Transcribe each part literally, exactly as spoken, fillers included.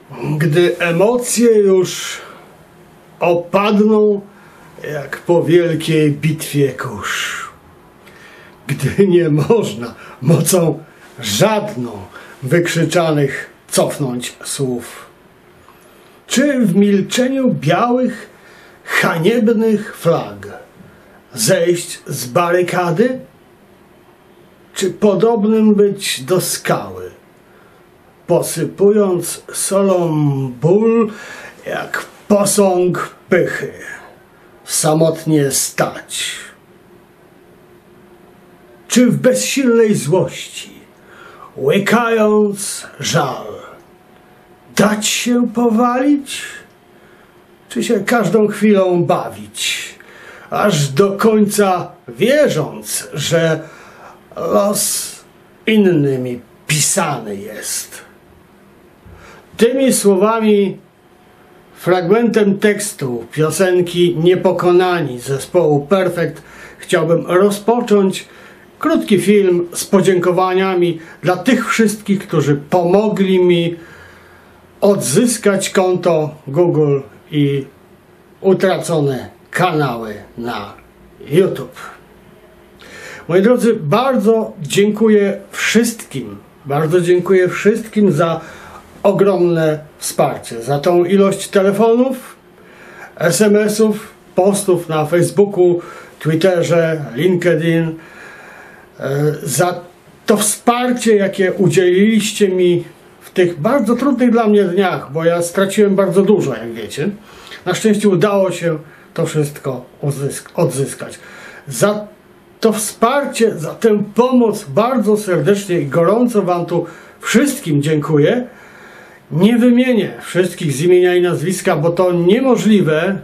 Gdy emocje już opadną jak po wielkiej bitwie kurz. Gdy nie można mocą żadną wykrzyczanych cofnąć słów. Czy w milczeniu białych, haniebnych flag zejść z barykady? Czy podobnym być do skały, posypując solą ból jak posąg pychy, samotnie stać? Czy w bezsilnej złości, łykając żal, dać się powalić? Czy się każdą chwilą bawić, aż do końca wierząc, że los innymi pisany jest? Tymi słowami, fragmentem tekstu piosenki Niepokonani zespołu Perfekt chciałbym rozpocząć krótki film z podziękowaniami dla tych wszystkich, którzy pomogli mi odzyskać konto Google i utracone kanały na YouTube. Moi drodzy, bardzo dziękuję wszystkim, bardzo dziękuję wszystkim za ogromne wsparcie, za tą ilość telefonów, es em esów, postów na Facebooku, Twitterze, LinkedIn, za to wsparcie, jakie udzieliliście mi w tych bardzo trudnych dla mnie dniach, bo ja straciłem bardzo dużo, jak wiecie. Na szczęście udało się to wszystko odzyskać. Za to wsparcie, za tę pomoc bardzo serdecznie i gorąco wam tu wszystkim dziękuję. Nie wymienię wszystkich z imienia i nazwiska, bo to niemożliwe.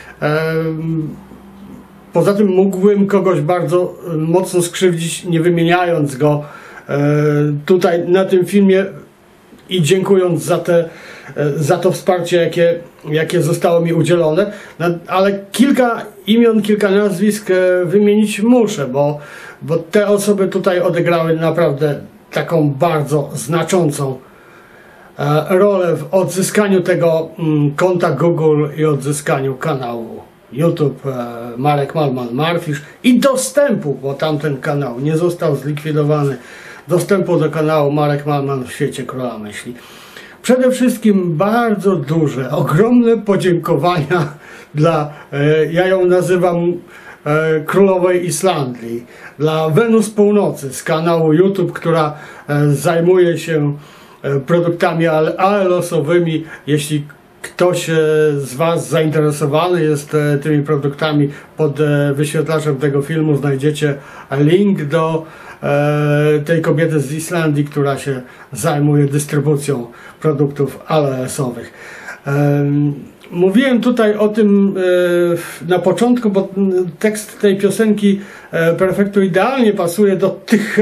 Poza tym mógłbym kogoś bardzo mocno skrzywdzić, nie wymieniając go tutaj na tym filmie i dziękując za, te, za to wsparcie, jakie, jakie zostało mi udzielone. Ale kilka imion, kilka nazwisk wymienić muszę, bo, bo te osoby tutaj odegrały naprawdę taką bardzo znaczącą rolę w odzyskaniu tego konta Google i odzyskaniu kanału YouTube Marek Malman Marfisz i dostępu, bo tamten kanał nie został zlikwidowany, dostępu do kanału Marek Malman w świecie króla myśli. Przede wszystkim bardzo duże, ogromne podziękowania dla, ja ją nazywam Królowej Islandii, dla Wenus Północy z kanału YouTube, która zajmuje się produktami A L O S-owymi. Jeśli ktoś z was zainteresowany jest tymi produktami, pod wyświetlaczem tego filmu znajdziecie link do tej kobiety z Islandii, która się zajmuje dystrybucją produktów A L O S-owych. Mówiłem tutaj o tym na początku, bo tekst tej piosenki Perfektu idealnie pasuje do tych,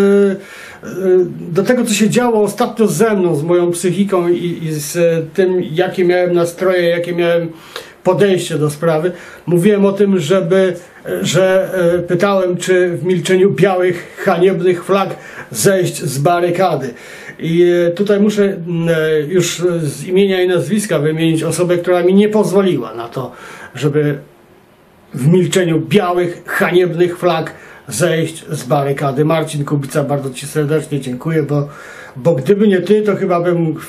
do tego, co się działo ostatnio ze mną, z moją psychiką i, i z tym, jakie miałem nastroje, jakie miałem podejście do sprawy. Mówiłem o tym, żeby, że pytałem, czy w milczeniu białych, haniebnych flag zejść z barykady. I tutaj muszę już z imienia i nazwiska wymienić osobę, która mi nie pozwoliła na to, żeby w milczeniu białych, haniebnych flag zejść z barykady. Marcin Kubica, bardzo ci serdecznie dziękuję, bo, bo gdyby nie ty, to chyba bym w,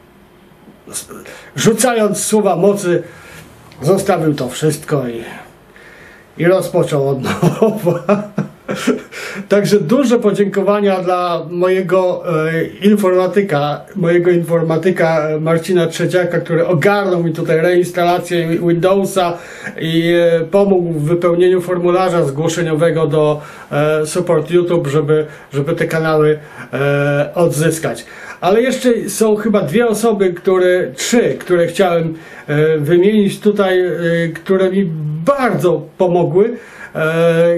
rzucając słowa mocy zostawił to wszystko i, i rozpoczął od nowa. Także duże podziękowania dla mojego e, informatyka, mojego informatyka Marcina Trzeciaka, który ogarnął mi tutaj reinstalację Windowsa i e, pomógł w wypełnieniu formularza zgłoszeniowego do e, Support YouTube, żeby, żeby te kanały e, odzyskać. Ale jeszcze są chyba dwie osoby, które, trzy, które chciałem e, wymienić tutaj, e, które mi bardzo pomogły. E,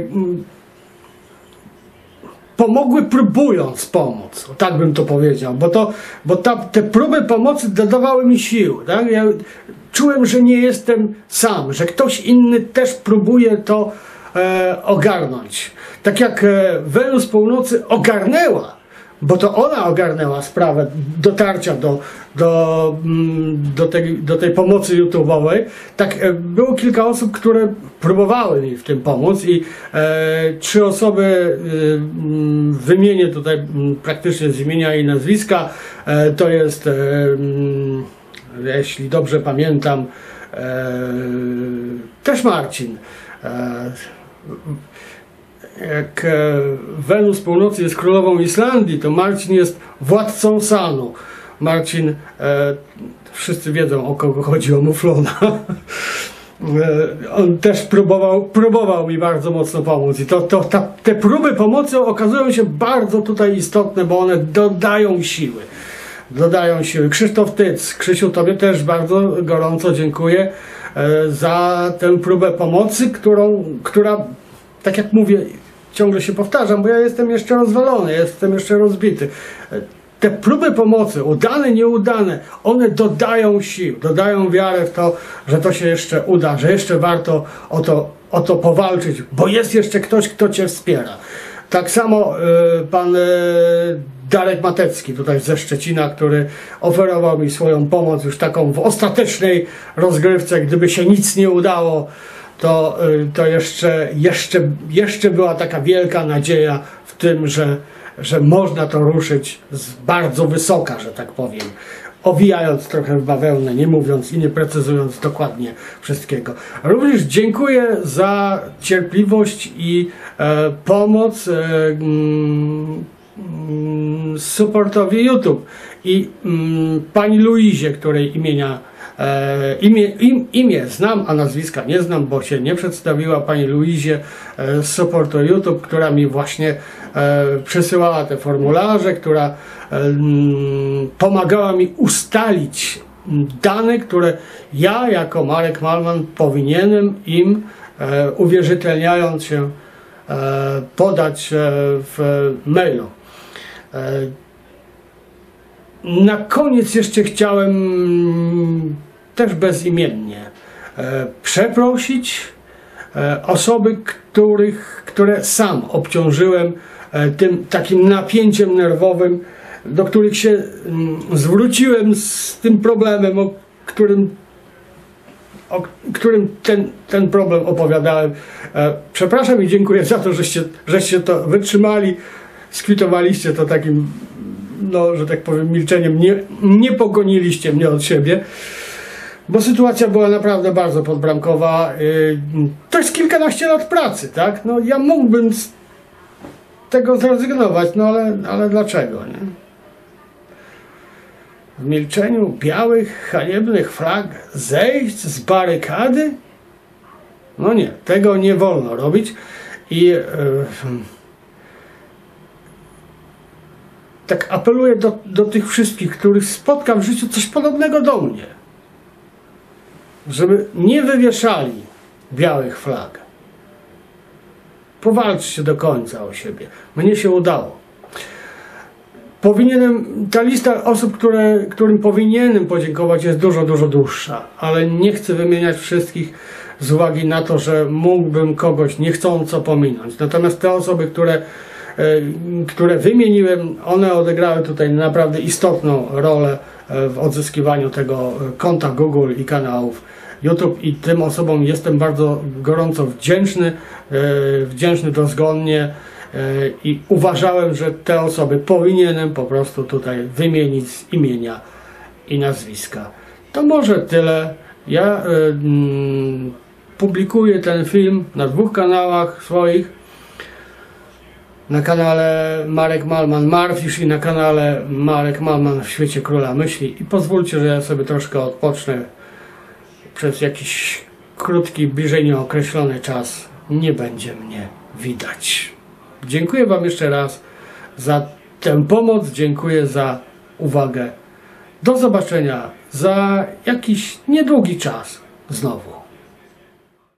Pomogły próbując pomóc, tak bym to powiedział, bo, to, bo ta, te próby pomocy dodawały mi sił. Tak? Ja czułem, że nie jestem sam, że ktoś inny też próbuje to e, ogarnąć. Tak jak e, Wenus Północy ogarnęła bo to ona ogarnęła sprawę dotarcia do, do, do, tej, do tej pomocy YouTube'owej. Tak, było kilka osób, które próbowały mi w tym pomóc i e, trzy osoby e, wymienię tutaj praktycznie z imienia i nazwiska. E, to jest, e, jeśli dobrze pamiętam, e, też Marcin. E, Jak Wenus Północy jest królową Islandii, to Marcin jest władcą Sanu. Marcin, e, wszyscy wiedzą, o kogo chodzi, o Muflona. e, on też próbował, próbował mi bardzo mocno pomóc. I to, to, ta, te próby pomocy okazują się bardzo tutaj istotne, bo one dodają siły. Dodają siły. Krzysztof Tyc, Krzysiu, tobie też bardzo gorąco dziękuję e, za tę próbę pomocy, którą, która, tak jak mówię, ciągle się powtarzam, bo ja jestem jeszcze rozwalony, jestem jeszcze rozbity. Te próby pomocy, udane, nieudane, one dodają sił, dodają wiarę w to, że to się jeszcze uda, że jeszcze warto o to, o to powalczyć, bo jest jeszcze ktoś, kto cię wspiera. Tak samo y, pan y, Darek Matecki tutaj ze Szczecina, który oferował mi swoją pomoc już taką w ostatecznej rozgrywce, gdyby się nic nie udało, to, to jeszcze, jeszcze, jeszcze była taka wielka nadzieja w tym, że, że można to ruszyć z bardzo wysoka, że tak powiem, owijając trochę w bawełnę, nie mówiąc i nie precyzując dokładnie wszystkiego. Również dziękuję za cierpliwość i e, pomoc e, mm, supportowi YouTube i mm, pani Luizie, której imienia E, imię, im, imię znam, a nazwiska nie znam, bo się nie przedstawiła, pani Luizie e, z supportu YouTube, która mi właśnie e, przesyłała te formularze, która e, m, pomagała mi ustalić dane, które ja jako Marek Malman powinienem im, e, uwierzytelniając się, e, podać e, w mailu. E, Na koniec jeszcze chciałem też bezimiennie e, przeprosić e, osoby, których, które sam obciążyłem e, tym takim napięciem nerwowym, do których się m, zwróciłem z tym problemem, o którym, o którym ten, ten problem opowiadałem. E, przepraszam i dziękuję za to, żeście, żeście to wytrzymali, skwitowaliście to takim, no, że tak powiem, milczeniem, nie, nie pogoniliście mnie od siebie, bo sytuacja była naprawdę bardzo podbramkowa. To jest kilkanaście lat pracy, tak? No, ja mógłbym z tego zrezygnować, no ale, ale dlaczego, nie? W milczeniu białych, haniebnych flag zejść z barykady? No nie, tego nie wolno robić i yy, tak apeluję do, do tych wszystkich, których spotka w życiu coś podobnego do mnie, żeby nie wywieszali białych flag. Powalczcie do końca o siebie. Mnie się udało. Powinienem, ta lista osób, które, którym powinienem podziękować, jest dużo, dużo dłuższa, ale nie chcę wymieniać wszystkich z uwagi na to, że mógłbym kogoś niechcąco pominąć. Natomiast te osoby, które które wymieniłem, one odegrały tutaj naprawdę istotną rolę w odzyskiwaniu tego konta Google i kanałów YouTube i tym osobom jestem bardzo gorąco wdzięczny, wdzięczny dozgonnie i uważałem, że te osoby powinienem po prostu tutaj wymienić z imienia i nazwiska. To może tyle. Ja mm, publikuję ten film na dwóch kanałach swoich. Na kanale Marek Malman Marfisz i na kanale Marek Malman w świecie króla myśli. I pozwólcie, że ja sobie troszkę odpocznę przez jakiś krótki, bliżej nieokreślony czas. Nie będzie mnie widać. Dziękuję wam jeszcze raz za tę pomoc. Dziękuję za uwagę. Do zobaczenia za jakiś niedługi czas znowu.